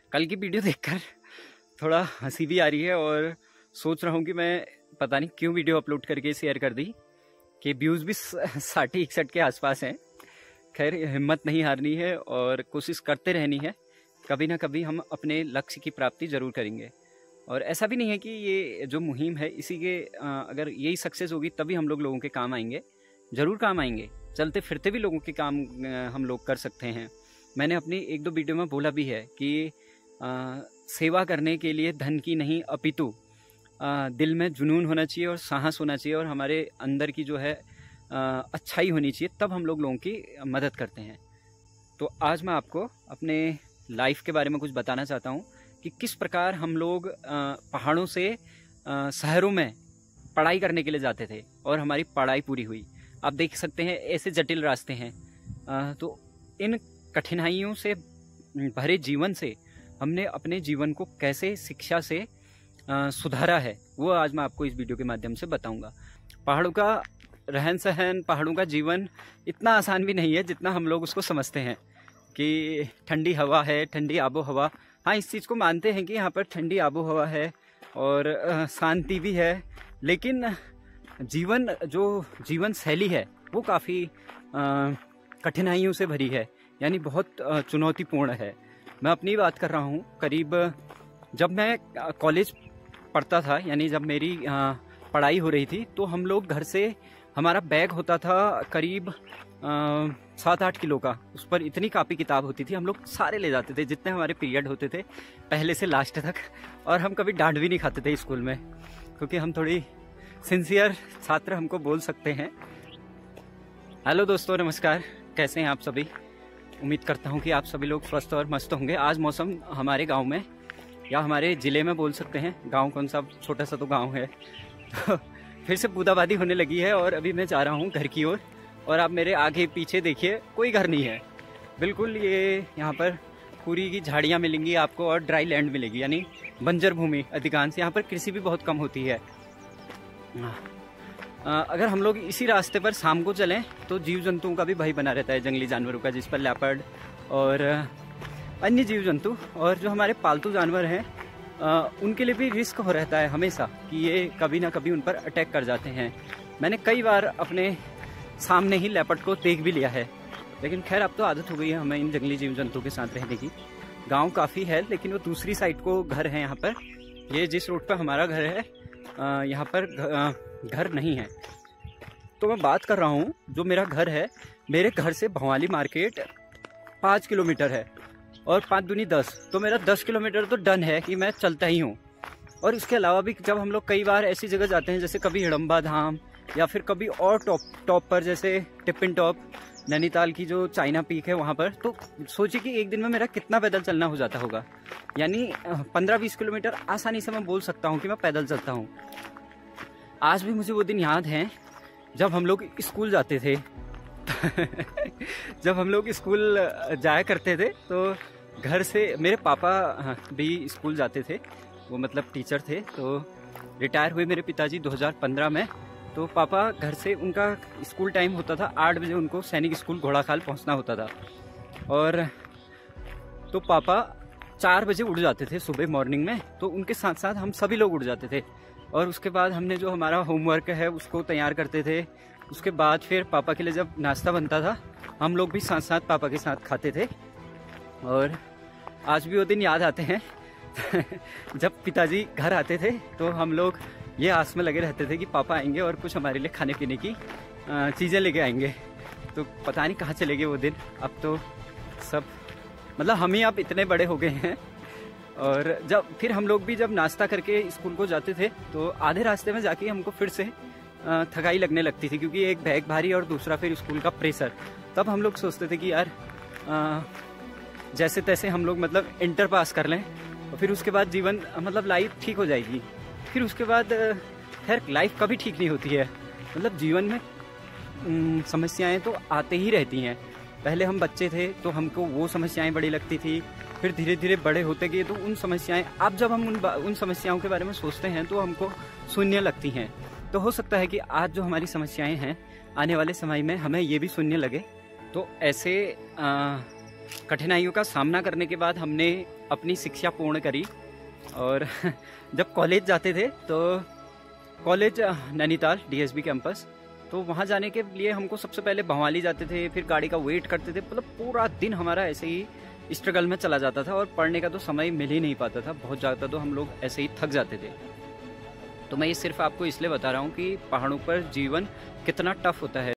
कल की वीडियो देखकर थोड़ा हंसी भी आ रही है और सोच रहा हूँ कि मैं पता नहीं क्यों वीडियो अपलोड करके शेयर कर दी कि व्यूज़ भी 60-61 के आसपास हैं। खैर, हिम्मत नहीं हारनी है और कोशिश करते रहनी है। कभी ना कभी हम अपने लक्ष्य की प्राप्ति ज़रूर करेंगे। और ऐसा भी नहीं है कि ये जो मुहिम है इसी के अगर यही सक्सेस होगी तभी हम लोगों के काम आएंगे। ज़रूर काम आएंगे, चलते फिरते भी लोगों के काम हम लोग कर सकते हैं। मैंने अपनी 1-2 वीडियो में बोला भी है कि सेवा करने के लिए धन की नहीं अपितु दिल में जुनून होना चाहिए और साहस होना चाहिए और हमारे अंदर की जो है अच्छाई होनी चाहिए, तब हम लोगों की मदद करते हैं। तो आज मैं आपको अपने लाइफ के बारे में कुछ बताना चाहता हूँ कि किस प्रकार हम लोग पहाड़ों से शहरों में पढ़ाई करने के लिए जाते थे और हमारी पढ़ाई पूरी हुई। आप देख सकते हैं ऐसे जटिल रास्ते हैं। तो इन कठिनाइयों से भरे जीवन से हमने अपने जीवन को कैसे शिक्षा से सुधारा है, वो आज मैं आपको इस वीडियो के माध्यम से बताऊंगा। पहाड़ों का रहन सहन, पहाड़ों का जीवन इतना आसान भी नहीं है जितना हम लोग उसको समझते हैं कि ठंडी हवा है, ठंडी आबो हवा। हाँ, इस चीज़ को मानते हैं कि यहाँ पर ठंडी आबो हवा है और शांति भी है, लेकिन जीवन शैली है वो काफ़ी कठिनाइयों से भरी है, यानी बहुत चुनौतीपूर्ण है। मैं अपनी बात कर रहा हूँ। करीब जब मैं कॉलेज पढ़ता था, यानी जब मेरी पढ़ाई हो रही थी, तो हम लोग घर से, हमारा बैग होता था करीब 7-8 किलो का। उस पर इतनी कापी किताब होती थी, हम लोग सारे ले जाते थे जितने हमारे पीरियड होते थे, पहले से लास्ट तक। और हम कभी डांट भी नहीं खाते थे स्कूल में, क्योंकि हम थोड़ी सिंसियर छात्र हमको बोल सकते हैं। हेलो दोस्तों, नमस्कार। कैसे हैं आप सभी? उम्मीद करता हूं कि आप सभी लोग स्वस्थ और मस्त होंगे। आज मौसम हमारे गांव में, या हमारे ज़िले में बोल सकते हैं, गांव कौन सा, छोटा सा तो गांव है, तो फिर से बूंदाबांदी होने लगी है। और अभी मैं जा रहा हूं घर की ओर, और आप मेरे आगे पीछे देखिए, कोई घर नहीं है बिल्कुल। ये यहाँ पर पूरी की झाड़ियाँ मिलेंगी आपको और ड्राई लैंड मिलेगी, यानी बंजर भूमि अधिकांश। यहाँ पर कृषि भी बहुत कम होती है। अगर हम लोग इसी रास्ते पर शाम को चलें तो जीव जंतुओं का भी भय बना रहता है, जंगली जानवरों का, जिस पर लेपर्ड और अन्य जीव जंतु और जो हमारे पालतू जानवर हैं उनके लिए भी रिस्क हो रहता है हमेशा कि ये कभी ना कभी उन पर अटैक कर जाते हैं। मैंने कई बार अपने सामने ही लेपर्ड को देख भी लिया है, लेकिन खैर अब तो आदत हो गई है हमें इन जंगली जीव जंतुओं के साथ रहने की। गाँव काफ़ी है, लेकिन वो दूसरी साइड को घर है। यहाँ पर, ये जिस रोड पर हमारा घर है, यहाँ पर घर नहीं है। तो मैं बात कर रहा हूँ, जो मेरा घर है, मेरे घर से भवाली मार्केट 5 किलोमीटर है और 5 दूनी 10, तो मेरा 10 किलोमीटर तो डन है कि मैं चलता ही हूँ। और इसके अलावा भी जब हम लोग कई बार ऐसी जगह जाते हैं, जैसे कभी हिडम्बा धाम या फिर कभी और टॉप पर, जैसे टिपिन टॉप, नैनीताल की जो चाइना पीक है वहाँ पर, तो सोचिए कि एक दिन में मेरा कितना पैदल चलना हो जाता होगा। यानी 15-20 किलोमीटर आसानी से मैं बोल सकता हूँ कि मैं पैदल चलता हूँ। आज भी मुझे वो दिन याद हैं जब हम लोग स्कूल जाते थे। जब हम लोग स्कूल जाया करते थे तो घर से, मेरे पापा भी स्कूल जाते थे, वो मतलब टीचर थे। तो रिटायर हुए मेरे पिताजी 2015 में। तो पापा घर से, उनका स्कूल टाइम होता था 8 बजे, उनको सैनिक स्कूल घोड़ाखाल पहुंचना होता था। और तो पापा 4 बजे उठ जाते थे सुबह मॉर्निंग में, तो उनके साथ साथ हम सभी लोग उठ जाते थे। और उसके बाद हमने जो हमारा होमवर्क है उसको तैयार करते थे। उसके बाद फिर पापा के लिए जब नाश्ता बनता था, हम लोग भी साथ साथ पापा के साथ खाते थे। और आज भी वो दिन याद आते हैं जब पिताजी घर आते थे तो हम लोग ये आस में लगे रहते थे कि पापा आएंगे और कुछ हमारे लिए खाने पीने की चीज़ें लेके आएंगे। तो पता नहीं कहाँ चले गए वो दिन। अब तो सब, मतलब हम ही अब इतने बड़े हो गए हैं। और जब फिर हम लोग भी जब नाश्ता करके स्कूल को जाते थे तो आधे रास्ते में जाके हमको फिर से थकाई लगने लगती थी, क्योंकि एक बैग भारी और दूसरा फिर स्कूल का प्रेशर। तब हम लोग सोचते थे कि यार जैसे तैसे हम लोग मतलब इंटर पास कर लें और फिर उसके बाद जीवन, मतलब लाइफ ठीक हो जाएगी। फिर उसके बाद खैर लाइफ कभी ठीक नहीं होती है, मतलब जीवन में समस्याएं तो आते ही रहती हैं। पहले हम बच्चे थे तो हमको वो समस्याएं बड़ी लगती थी, फिर धीरे धीरे बड़े होते गए तो उन समस्याएं, अब जब हम उन समस्याओं के बारे में सोचते हैं तो हमको शून्य लगती हैं। तो हो सकता है कि आज जो हमारी समस्याएं हैं, आने वाले समय में हमें ये भी शून्य लगे। तो ऐसे कठिनाइयों का सामना करने के बाद हमने अपनी शिक्षा पूर्ण करी। और जब कॉलेज जाते थे तो कॉलेज नैनीताल डीएसबी कैंपस, तो वहाँ जाने के लिए हमको सबसे पहले भवाली जाते थे, फिर गाड़ी का वेट करते थे। मतलब पूरा दिन हमारा ऐसे ही स्ट्रगल में चला जाता था और पढ़ने का तो समय मिल ही नहीं पाता था। बहुत ज़्यादा तो हम लोग ऐसे ही थक जाते थे। तो मैं ये सिर्फ आपको इसलिए बता रहा हूँ कि पहाड़ों पर जीवन कितना टफ होता है।